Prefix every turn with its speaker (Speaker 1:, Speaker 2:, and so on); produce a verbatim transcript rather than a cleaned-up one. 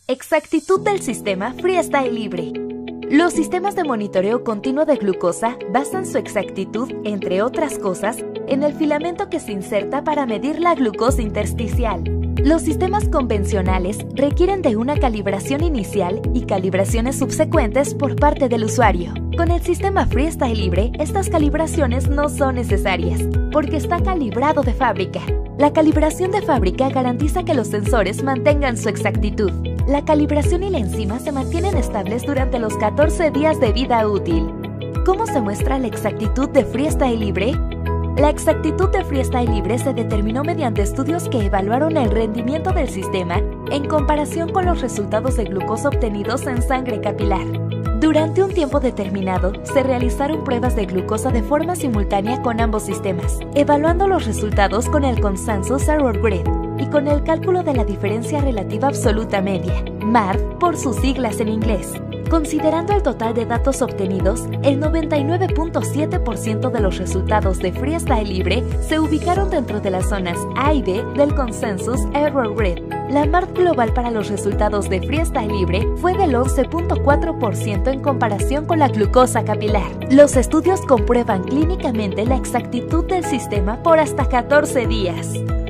Speaker 1: Exactitud del sistema Freestyle Libre. Los sistemas de monitoreo continuo de glucosa basan su exactitud, entre otras cosas, en el filamento que se inserta para medir la glucosa intersticial. Los sistemas convencionales requieren de una calibración inicial y calibraciones subsecuentes por parte del usuario. Con el sistema Freestyle Libre, estas calibraciones no son necesarias, porque está calibrado de fábrica. La calibración de fábrica garantiza que los sensores mantengan su exactitud. La calibración y la enzima se mantienen estables durante los catorce días de vida útil. ¿Cómo se muestra la exactitud de Freestyle Libre? La exactitud de Freestyle Libre se determinó mediante estudios que evaluaron el rendimiento del sistema en comparación con los resultados de glucosa obtenidos en sangre capilar. Durante un tiempo determinado, se realizaron pruebas de glucosa de forma simultánea con ambos sistemas, evaluando los resultados con el Consensus Error Grid y con el cálculo de la diferencia relativa absoluta media, M A R, por sus siglas en inglés. Considerando el total de datos obtenidos, el noventa y nueve punto siete por ciento de los resultados de Freestyle Libre se ubicaron dentro de las zonas A y B del Consensus Error Grid. La M A R global para los resultados de Freestyle Libre fue del once punto cuatro por ciento en comparación con la glucosa capilar. Los estudios comprueban clínicamente la exactitud del sistema por hasta catorce días.